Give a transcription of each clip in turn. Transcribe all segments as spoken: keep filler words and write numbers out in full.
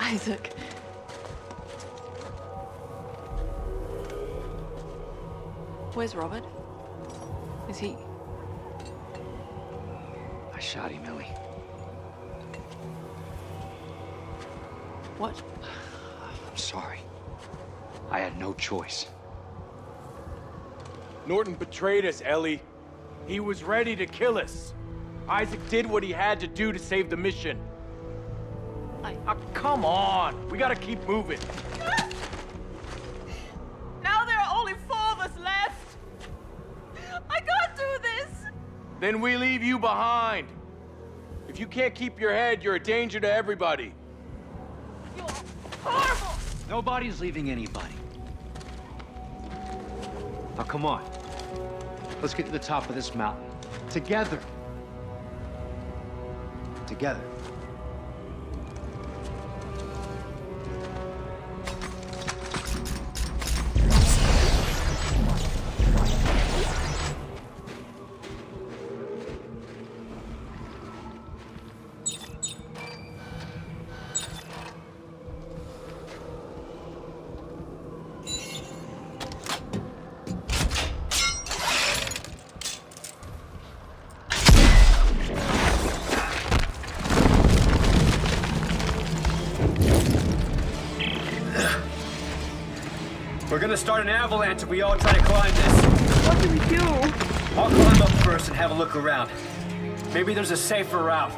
Isaac. Where's Robert? Is he... I shot him, Ellie. What? I'm sorry. I had no choice. Norton betrayed us, Ellie. He was ready to kill us. Isaac did what he had to do to save the mission. I... Ah, come on! We gotta keep moving. Now there are only four of us left! I can't do this! Then we leave you behind. If you can't keep your head, you're a danger to everybody. You're horrible! Nobody's leaving anybody. Now, come on. Let's get to the top of this mountain. Together. Together. We're gonna start an avalanche if we all try to climb this. What do we do? I'll climb up first and have a look around. Maybe there's a safer route.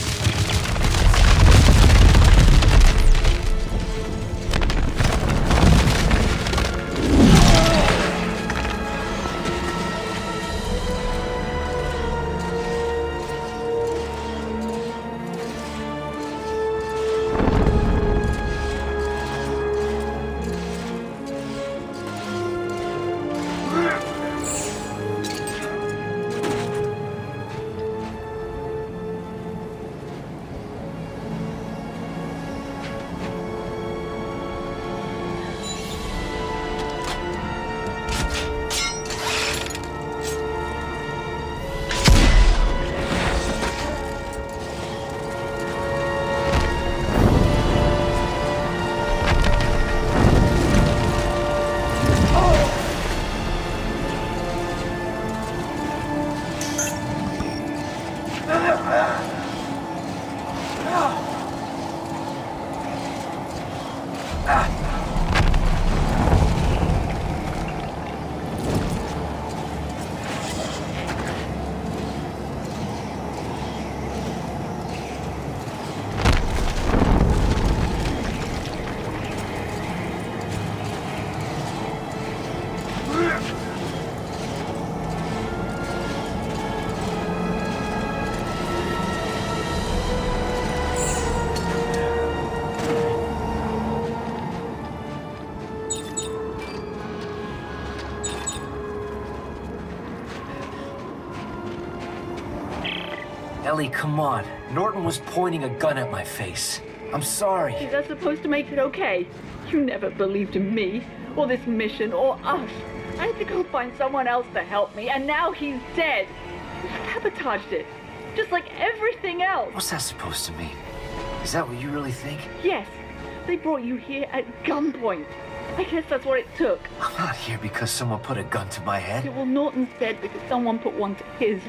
Ellie, come on. Norton was pointing a gun at my face. I'm sorry. Is that supposed to make it okay? You never believed in me, or this mission, or us. I had to go find someone else to help me, and now he's dead. You sabotaged it, just like everything else. What's that supposed to mean? Is that what you really think? Yes, they brought you here at gunpoint. I guess that's what it took. I'm not here because someone put a gun to my head. Yeah, well, Norton's dead because someone put one to his.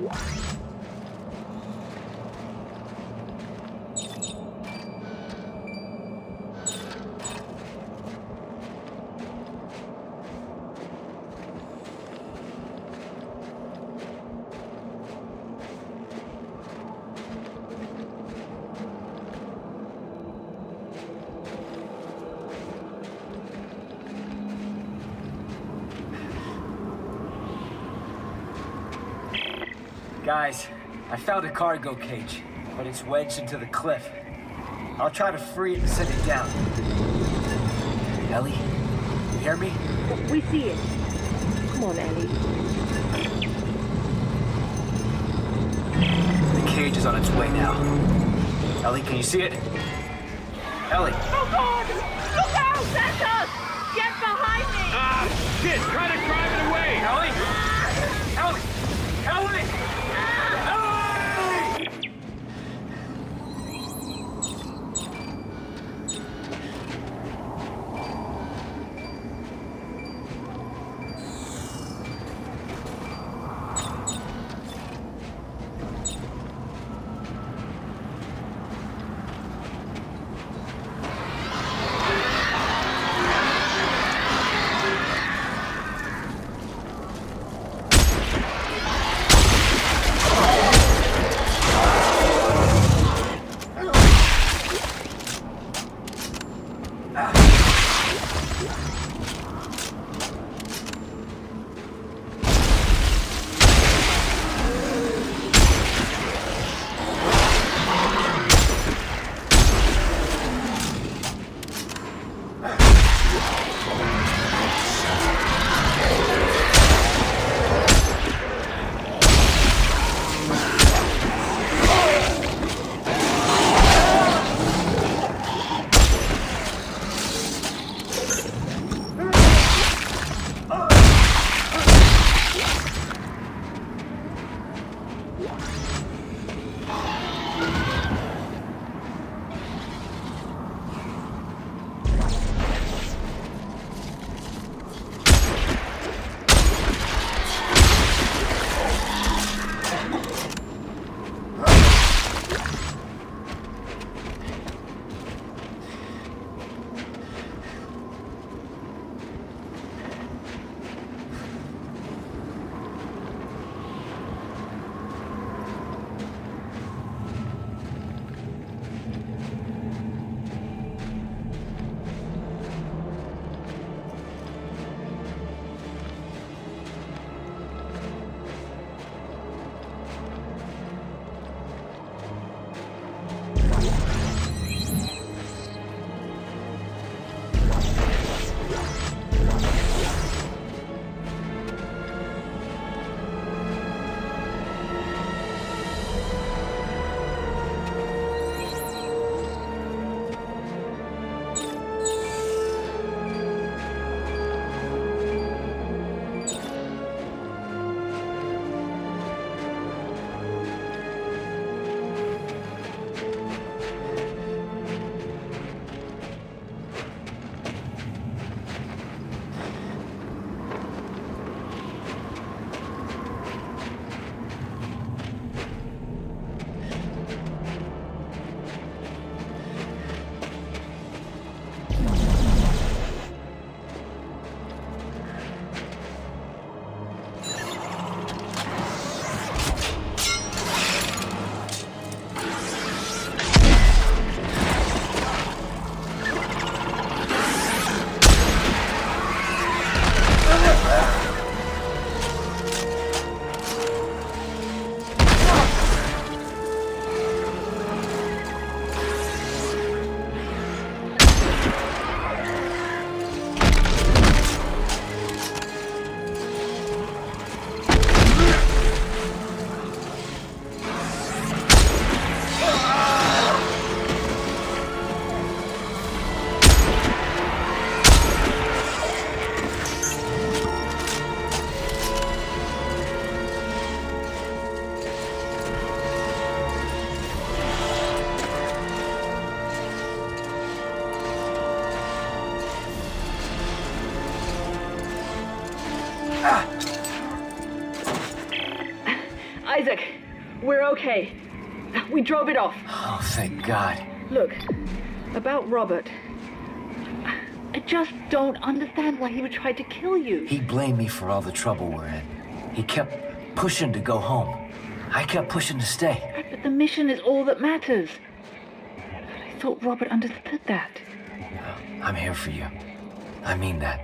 Guys, I found a cargo cage, but it's wedged into the cliff. I'll try to free it and set it down. Ellie, you hear me? We see it. Come on, Ellie. The cage is on its way now. Ellie, can you see it? Ellie! Oh, God! Look out! That's us! Get behind me! Ah, shit! Try to drive it away! Ellie! Ellie! Ellie! Ellie! Isaac, we're okay. We drove it off. Oh, thank God. Look, about Robert. I just don't understand why he would try to kill you. He blamed me for all the trouble we're in. He kept pushing to go home. I kept pushing to stay. Right, but the mission is all that matters. But I thought Robert understood that. I'm here for you. I mean that.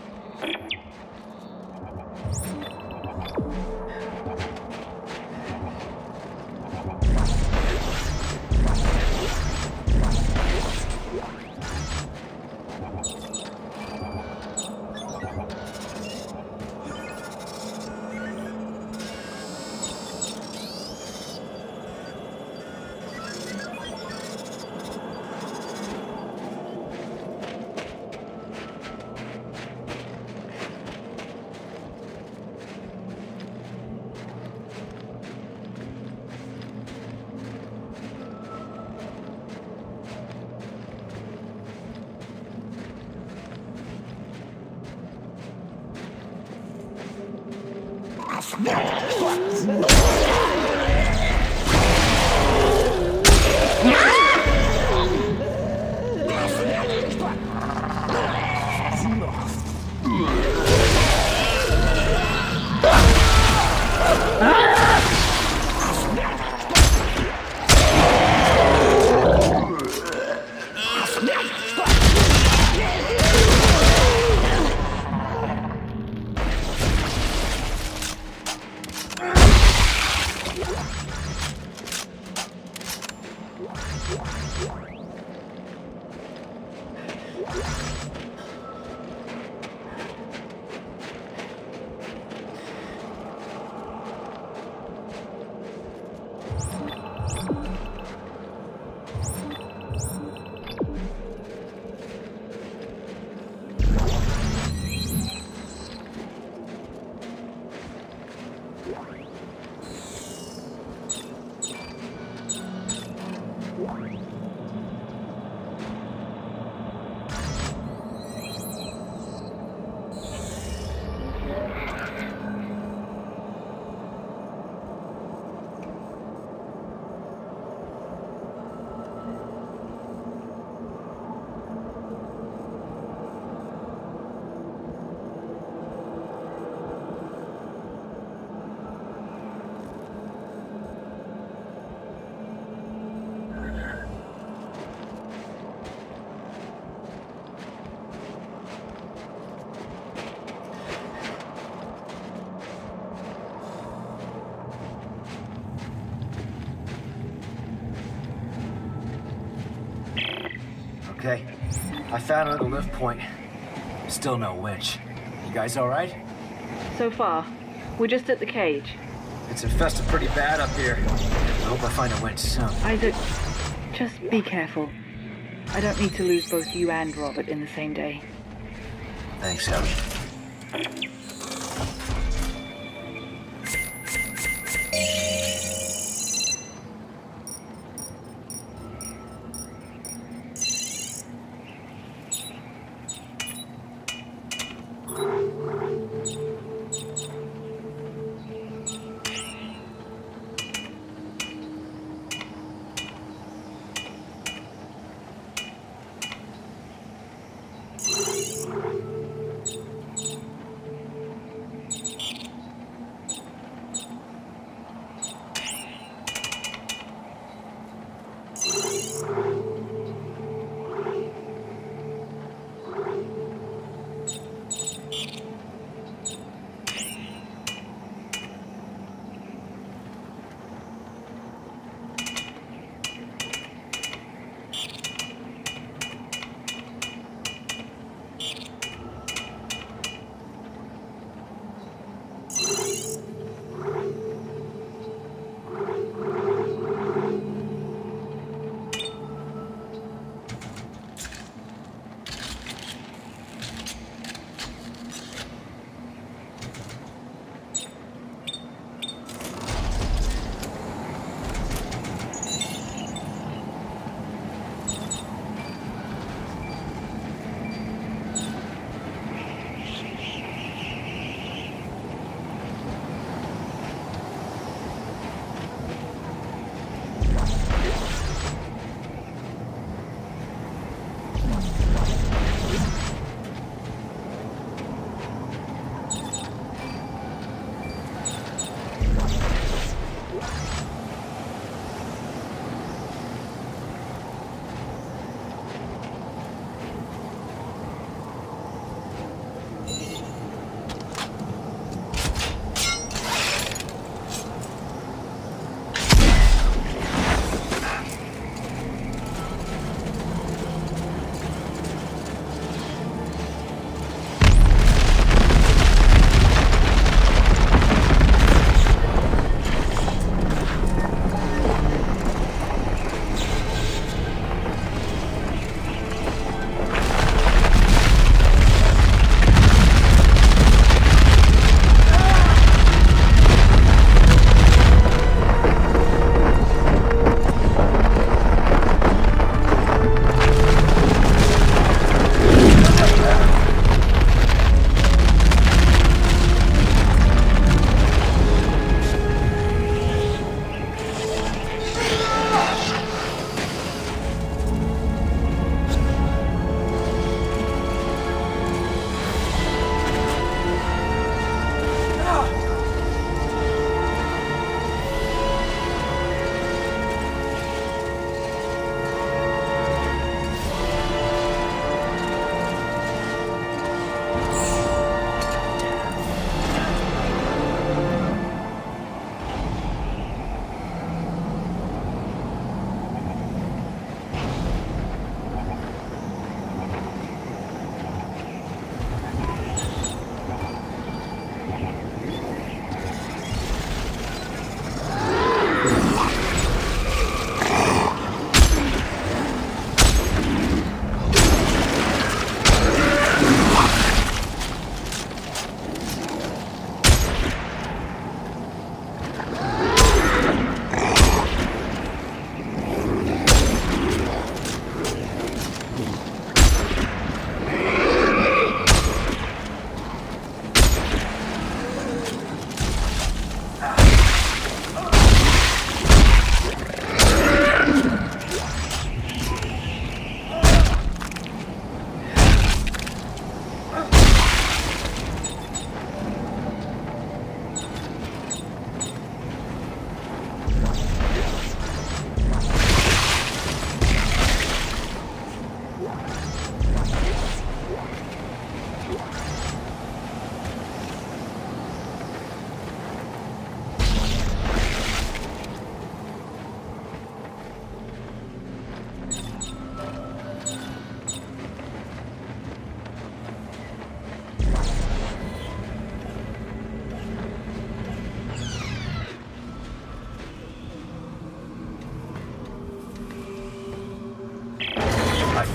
Okay, I found another lift point. Still no winch. You guys all right? So far, we're just at the cage. It's infested pretty bad up here. I hope I find a winch soon. Isaac, just be careful. I don't need to lose both you and Robert in the same day. Thanks, Ellie.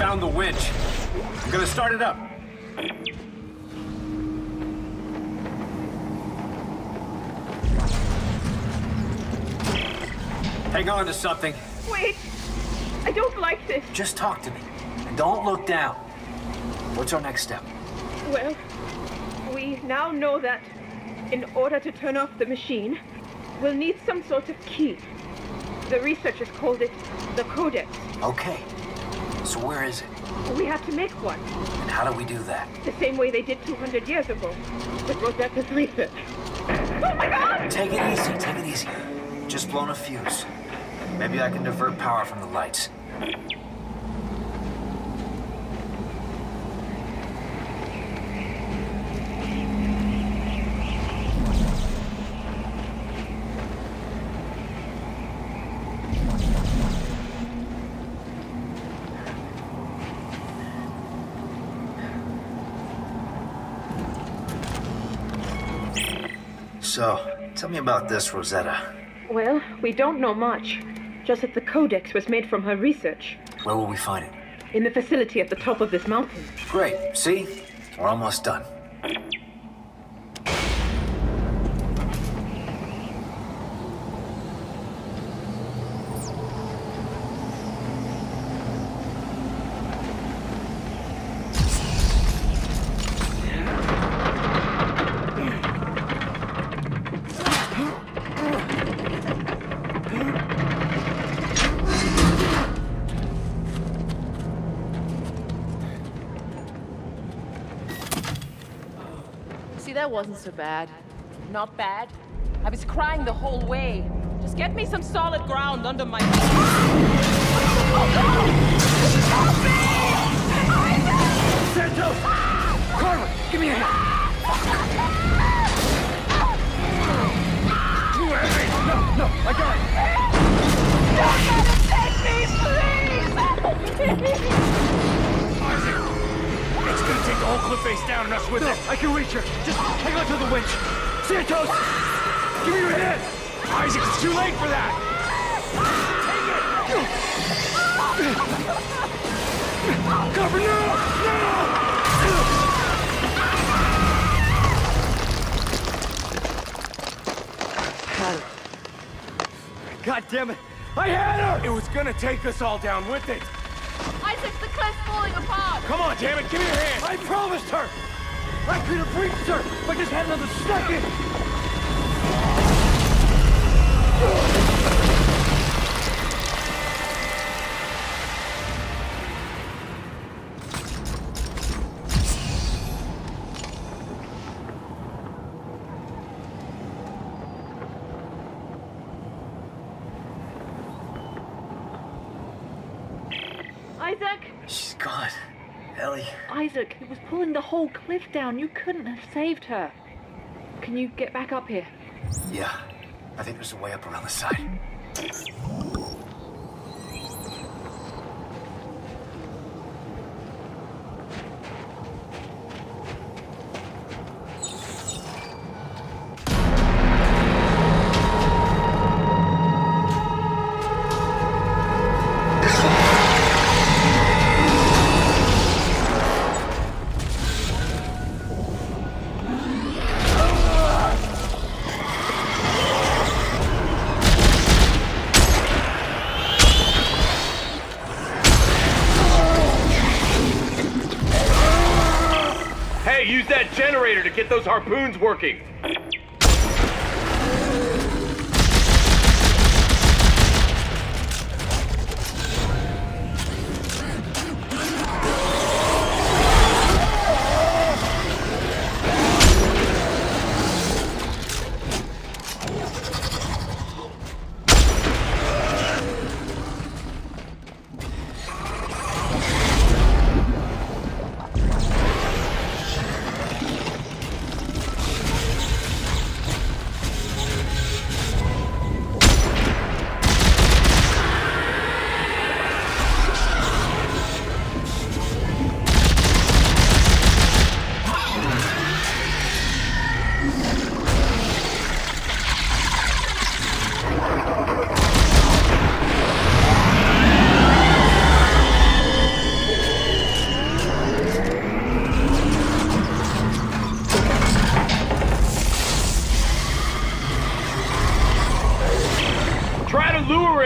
found the winch. I'm gonna start it up. Hang on to something. Wait! I don't like this. Just talk to me. And don't look down. What's our next step? Well, we now know that in order to turn off the machine, we'll need some sort of key. The researchers called it the Codex. Okay. So where is it? We have to make one, And how do we do that? the same way they did two hundred years ago with Rosetta's research. Oh my God! Take it easy, take it easy. Just blown a fuse. Maybe I can divert power from the lights. So, tell me about this, Rosetta. Well, we don't know much. Just that the Codex was made from her research. Where will we find it? In the facility at the top of this mountain. Great. See? We're almost done. See, that wasn't so bad. Not bad. I was crying the whole way. Just get me some solid ground under my feet. Oh, God! Help me! Santos! Carla, give me a hand! Too heavy! No, no, I got it! Don't let it take me, please! Isaac! It's gonna take the whole cliff face down and us with No, it! I can reach her. Just hang on to the winch. Santos! Give me your hand! Isaac, it's too late for that! Take it! Cover, no! No! God damn it. I had her! It was gonna take us all down with it! Isaac, the cliff's falling apart! Come on, damn it, give me your hand! I promised her! I could have reached her if I just had another second! Isaac! She's gone. Ellie. Isaac, it was pulling the whole cliff down. You couldn't have saved her. Can you get back up here? Yeah. I think there's a way up around the side. Use that generator to get those harpoons working!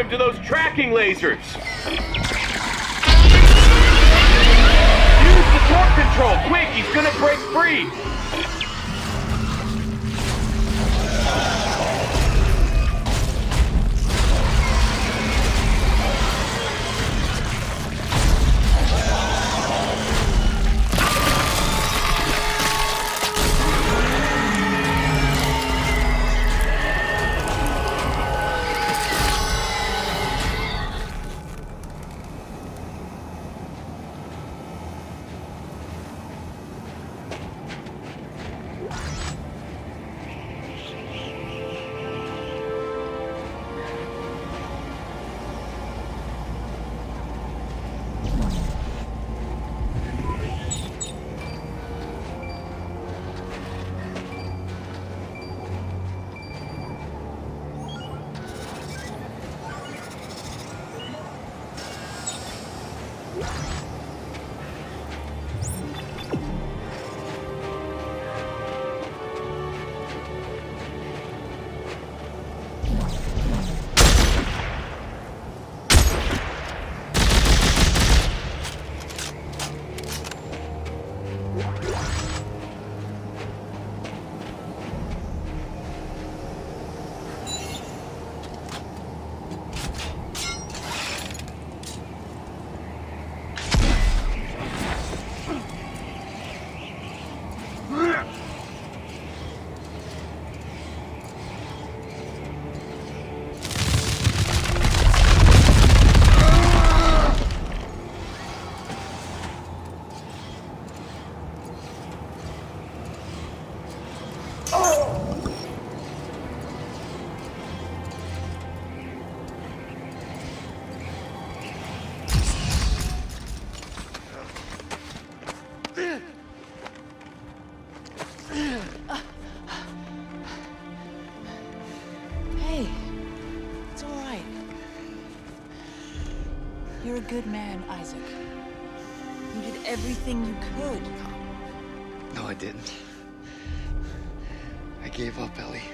him to those tracking lasers! Use the torque control! Quick, he's gonna break free! Hey, it's all right. You're a good man, Isaac. You did everything you could. No, I didn't. I gave up, Ellie.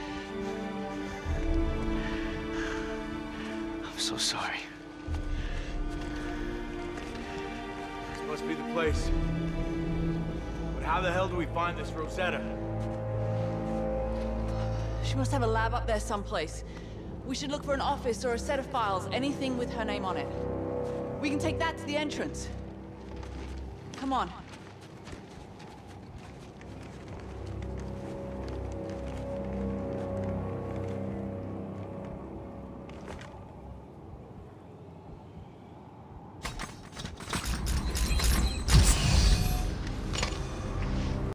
I'm so sorry. This must be the place. But how the hell do we find this Rosetta? She must have a lab up there someplace. We should look for an office or a set of files, anything with her name on it. We can take that to the entrance. Come on.